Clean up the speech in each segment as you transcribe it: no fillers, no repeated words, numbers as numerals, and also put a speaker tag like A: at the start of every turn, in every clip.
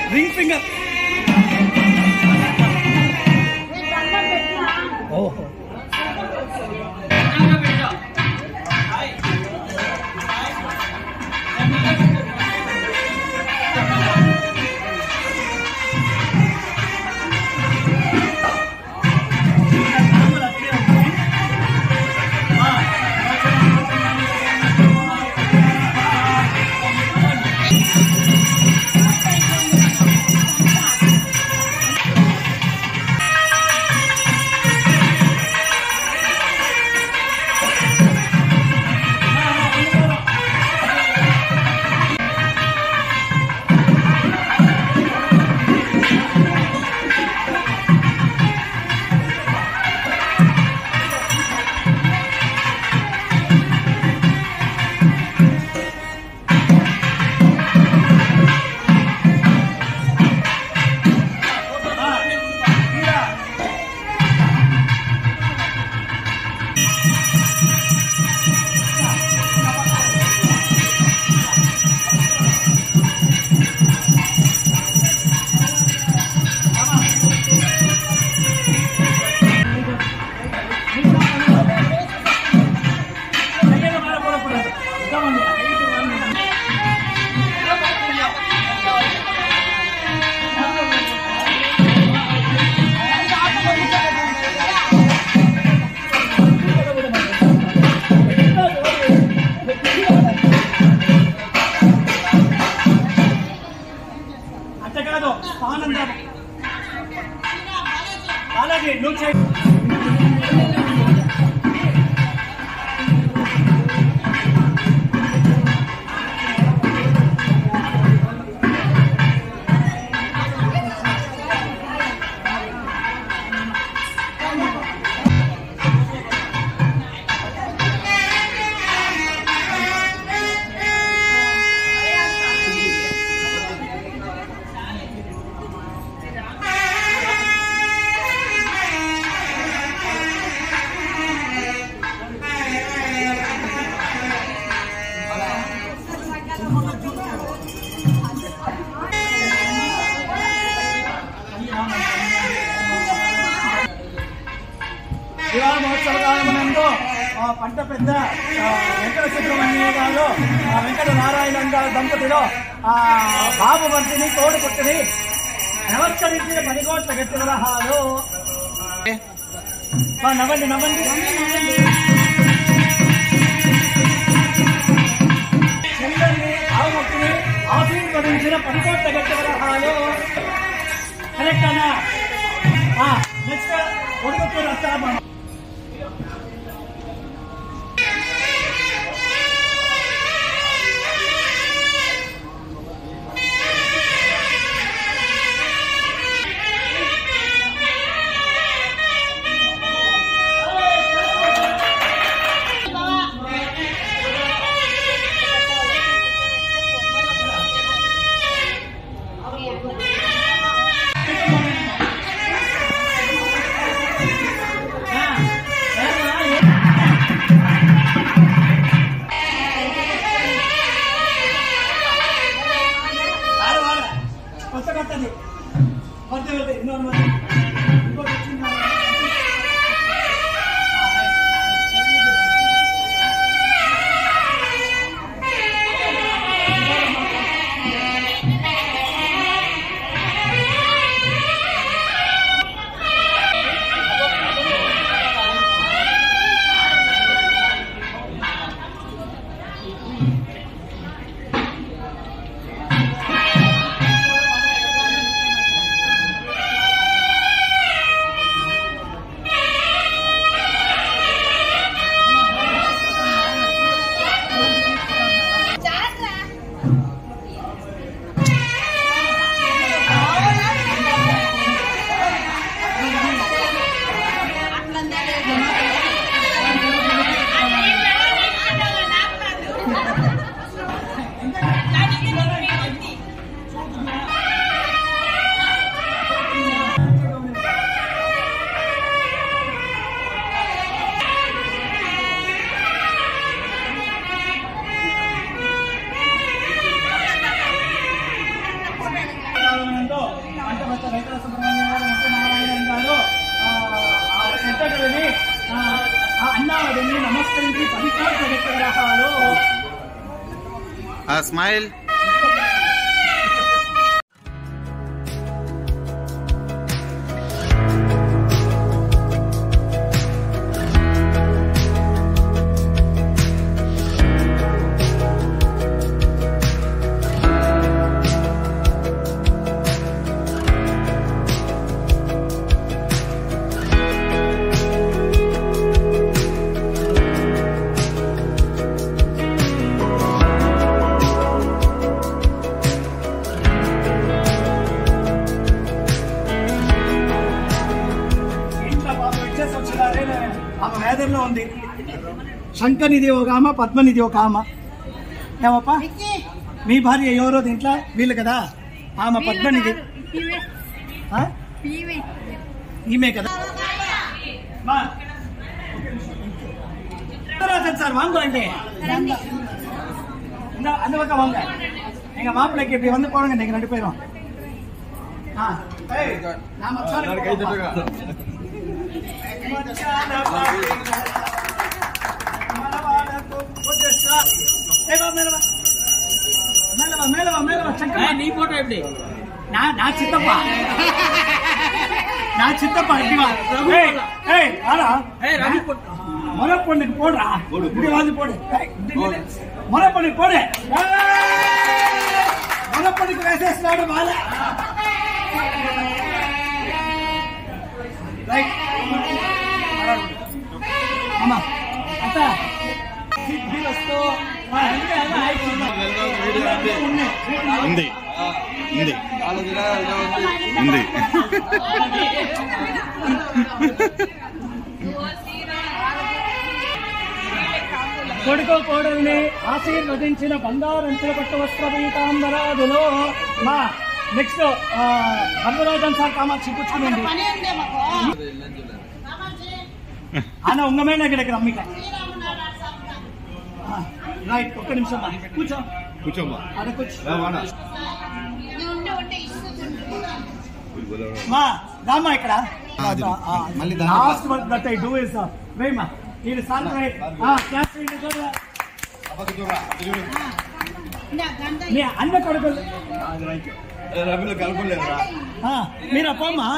A: Ring finger. ఓహో అంతేకాదు ఆనందం అలాగే నువ్వు వివాహ మహోత్సవ కాలమునందు పంట పెద్ద వెంకట సుబ్రహ్మణ్య గారు వెంకట నారాయణ గారు దంపతిలో బాబు వంటిని తోడు పుట్టిని నమస్కరించిన 10 కోట్ల గట్టి వరహాలు. నవ్వండి నవ్వండి. చెల్లెల్ని ఆవుమొక్కిని ఆశీర్వదించిన 10 కోట్ల గట్టి వరహాలు. కరెక్ట్ అన్నా? నెక్స్ట్ ఒడుగుతూ రస్తామా పంటపత్ర వెంకట సుబ్రహ్మణ్యం గారు వెంకటనారాయణ గారు వెంకటని అన్నావదిని నమస్కరించి 10 కోట్ల విగ్రహాలు
B: స్మైల్
A: ఆమె వేదంలో ఉంది. శంకనిధి ఒక ఆమె, పద్మనిధి ఒక ఆమె. ఏమప్ప మీ భార్య ఎవరో దీంట్లో? వీళ్ళు కదా. ఆమె పద్మనిధి ఈమె కదా. సార్ வாங்கி அந்த பக்கம் வாங்க. எங்க மாப்பிள்ளைக்கு இப்படி வந்து போடுங்க. நீங்க 2 பேரும்
C: నీ ఫోటో ఎప్పుడు
A: నా చిత్తప్ప మొరపొండికి పోడురా. పోడు మొరపొండికి పోడే. మొరపొండికి వేసేస్తున్నాడు వాళ్ళ. రైట్ అమ్మా అత్త వస్తూ
B: ఉంది ఉంది ఉంది.
A: కొడుకు కోడల్ని ఆశీర్వదించిన బంగారంచుల పట్టు వస్త్ర పీతాంబరాదులో మా నెక్స్ట్ ధర్మరాజన్ సార్ కామాక్షి కూర్చుంది. ఆన ఉంగమైన ఇక్కడికి రమ్మిక. రైట్ ఒక్క నిమిషం కూర్చోమ్మా. అక్కడ కూర్చో మా రామ్మా. ఇక్కడ last work that I do is వేయమ్మా. ఇది సార్ అన్న కొడుకులు మీరు అప్పమ్మా.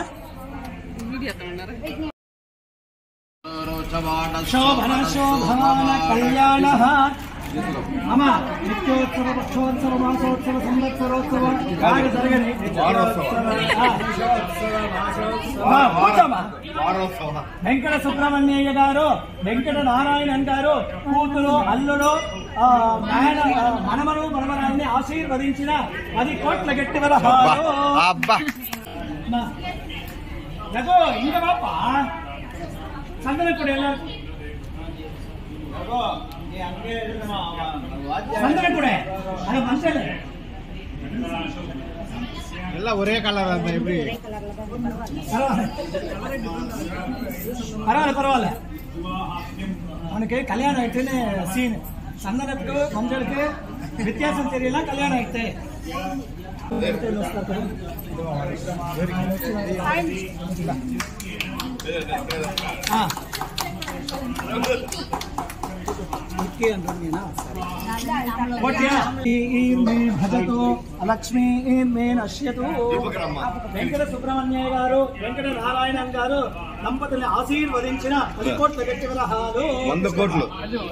A: శోభన శోభన కళ్యాణ అమ్మ నిత్యోత్సవ పక్షోత్సవ మాసోత్సవ సంవత్సరోత్సవ బాగా జరగని వెంకట సుబ్రహ్మణ్యయ్య గారు, వెంకట నారాయణన్ గారు కూతురు అల్లుడు మనమను మనమరాల్ని ఆశీర్వదించిన 10 కోట్ల గట్టివర రఘు ఇంక బాప சந்தனக்குடி எல்லாருக்கும் சந்தனக்குடி அது மஞ்சள்
B: எல்லாம் ஒரே கலர். எப்படி
A: பரவாயில்ல பரவாயில்ல. அவனுக்கு கல்யாணம் ஆயிட்டுன்னு சீன். சந்தனத்துக்கு மஞ்சளுக்கு வித்தியாசம் தெரியல. கல்யாணம் ஆயிட்டு భజతో లక్ష్మీ మే నశ్యతు. వెంకట సుబ్రహ్మణ్యయ్య గారు, వెంకట నారాయణన్ గారు దంపతుల్ని ఆశీర్వదించిన 10 కోట్ల గట్టి విరహాలు
B: 100 కోట్లు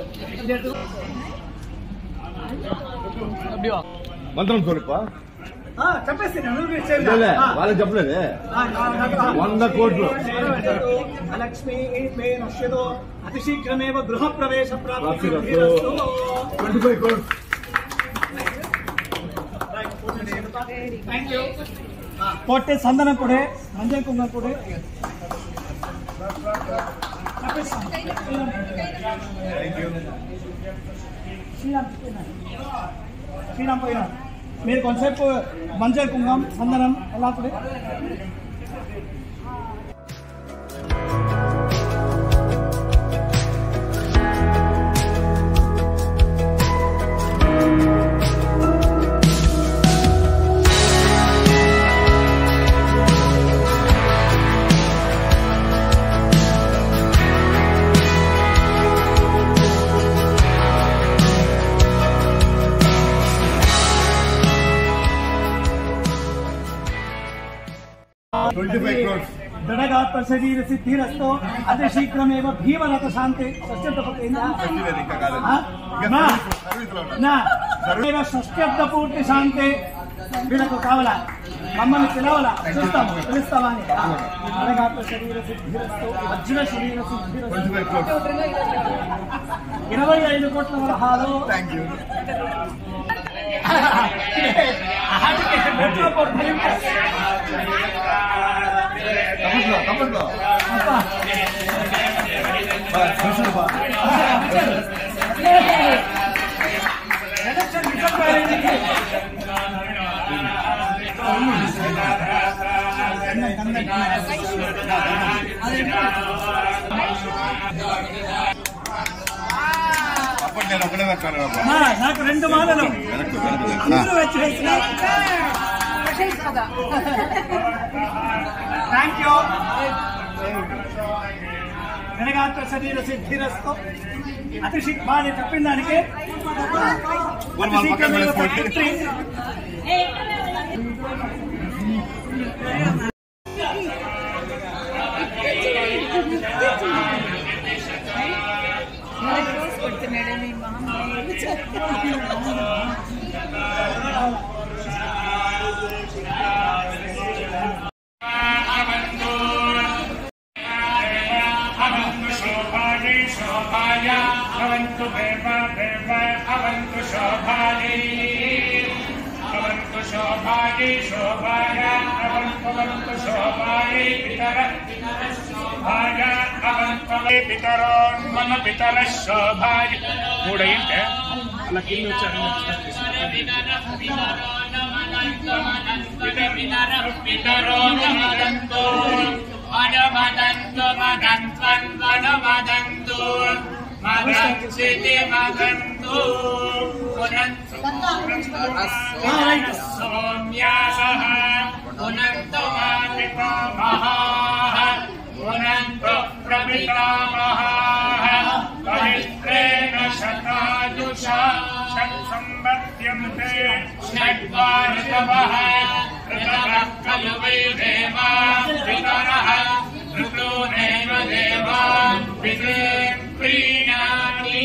B: మంత్రం చూడప్పా.
A: చెప్పేసి
B: వాళ్ళకి చెప్పలేదు. 100 కోట్లు
A: లక్ష్మీ మే నశ్యతు. అతి శీఘ్రమేవ గృహ ప్రవేశ ప్రాప్తి.
B: 25 కోట్లు.
A: పొట్టే సందనం కూడా మంజల్ కుంగ కూడా శ్రీరామ్ పోయినా. మీరు కొంతసేపు మంజల్ కుంగం సందనం ఎలా కూడా
B: 25 crores.
A: దృఢగాత్ర శరీర సిద్ధిరస్తో అతి శీఘ్రమేవ భీమరథ శాంతి షష్ట్యర్థ పూర్తి శాంతి. వీళ్ళకు కావాలా మమ్మల్ని పిలవాలా పిలుస్తామా అని. దృఢగాత్ర శరీర సిద్ధిరస్తో వజ్ర శరీర సిద్ధిరస్తో 25 కోట్ల వరహాలు. నాకు 2 మాలలు థ్యాంక్ యూ. దృఢగాత్ర శరీర సిద్ధిరస్తో అతి బాగా చెప్పిన దానికి
C: పితరోన్మన పితర శోభాయ మూడైంటే అలా కింద వచ్చారు. సౌమ్యాసః పునంతో మాపితామహాః పునంతో ప్రపితామహాః పవిత్రేణ శతాయుషా షట్సంవత్సరంతే షడ్వార్షవః ఋతవః ఖలు వై దేవా పితరః ఋతూనేవ దేవా పితే ప్రీణామి.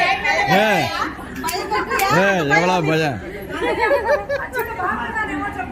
D: ఎవలా భజ